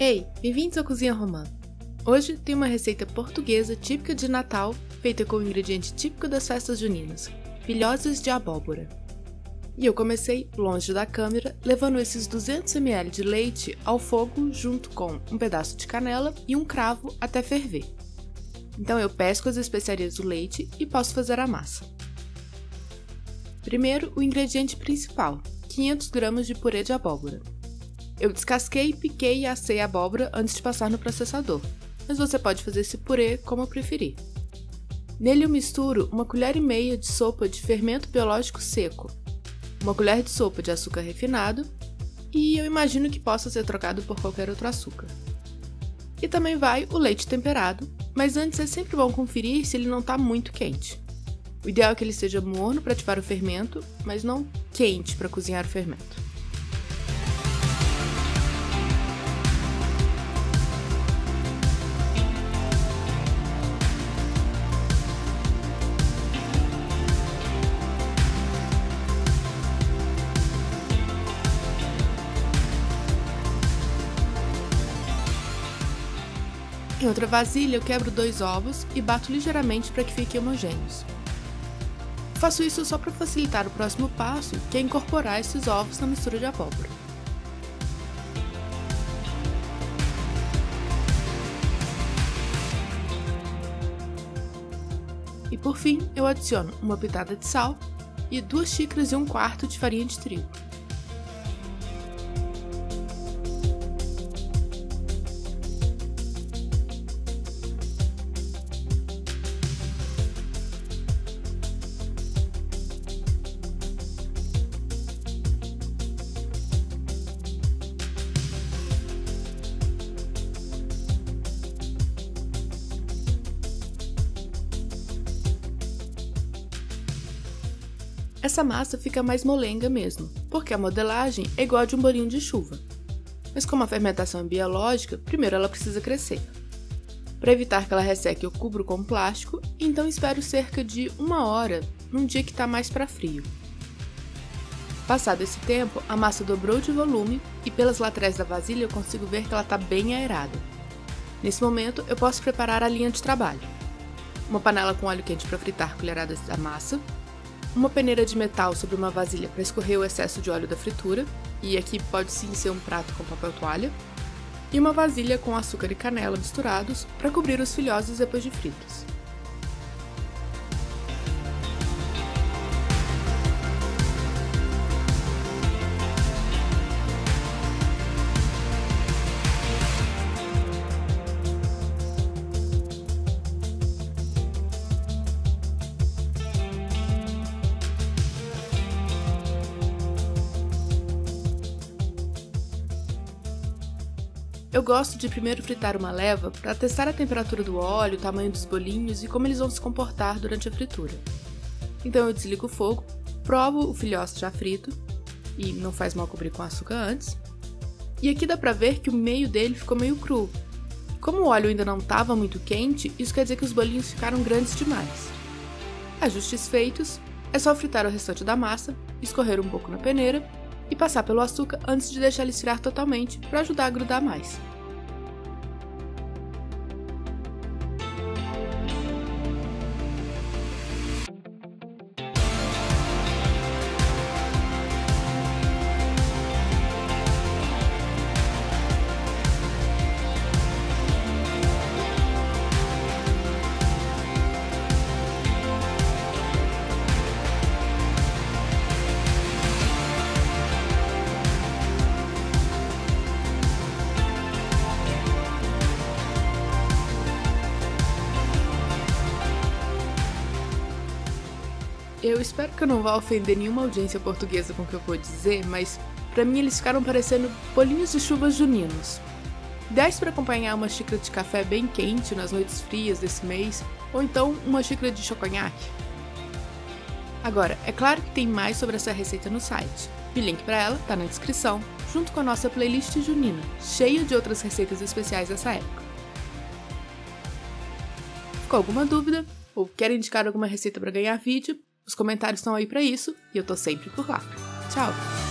Ei, bem-vindos à Cozinha Romã! Hoje tem uma receita portuguesa típica de Natal, feita com o ingrediente típico das festas juninas, filhoses de abóbora. E eu comecei, longe da câmera, levando esses 200 ml de leite ao fogo junto com um pedaço de canela e um cravo até ferver. Então eu pesco as especiarias do leite e posso fazer a massa. Primeiro, o ingrediente principal, 500 gramas de purê de abóbora. Eu descasquei, piquei e assei a abóbora antes de passar no processador, mas você pode fazer esse purê como preferir. Nele eu misturo 1,5 colher de sopa de fermento biológico seco, 1 colher de sopa de açúcar refinado e eu imagino que possa ser trocado por qualquer outro açúcar. E também vai o leite temperado, mas antes é sempre bom conferir se ele não está muito quente. O ideal é que ele seja morno para ativar o fermento, mas não quente para cozinhar o fermento. Em outra vasilha eu quebro 2 ovos e bato ligeiramente para que fiquem homogêneos. Faço isso só para facilitar o próximo passo, que é incorporar esses ovos na mistura de abóbora. E por fim, eu adiciono uma pitada de sal e 2 xícaras e 1/4 de farinha de trigo. Essa massa fica mais molenga mesmo, porque a modelagem é igual a de um bolinho de chuva. Mas como a fermentação é biológica, primeiro ela precisa crescer. Para evitar que ela resseque, eu cubro com plástico, e então espero cerca de 1 hora, num dia que está mais para frio. Passado esse tempo, a massa dobrou de volume e pelas laterais da vasilha eu consigo ver que ela está bem aerada. Nesse momento, eu posso preparar a linha de trabalho. Uma panela com óleo quente para fritar colheradas da massa, uma peneira de metal sobre uma vasilha para escorrer o excesso de óleo da fritura, e aqui pode sim ser um prato com papel toalha, e uma vasilha com açúcar e canela misturados para cobrir os filhoses depois de fritos. Eu gosto de primeiro fritar uma leva para testar a temperatura do óleo, o tamanho dos bolinhos e como eles vão se comportar durante a fritura. Então eu desligo o fogo, provo o filhote já frito, e não faz mal cobrir com açúcar antes. E aqui dá pra ver que o meio dele ficou meio cru. Como o óleo ainda não estava muito quente, isso quer dizer que os bolinhos ficaram grandes demais. Ajustes feitos, é só fritar o restante da massa, escorrer um pouco na peneira e passar pelo açúcar antes de deixar ele esfriar totalmente para ajudar a grudar mais. Eu espero que eu não vá ofender nenhuma audiência portuguesa com o que eu vou dizer, mas pra mim eles ficaram parecendo bolinhos de chuva juninos. Ideais para acompanhar uma xícara de café bem quente nas noites frias desse mês, ou então uma xícara de choconhaque. Agora, é claro que tem mais sobre essa receita no site. O link para ela tá na descrição, junto com a nossa playlist junina, cheia de outras receitas especiais dessa época. Ficou alguma dúvida? Ou quer indicar alguma receita para ganhar vídeo? Os comentários estão aí para isso e eu tô sempre por lá. Tchau!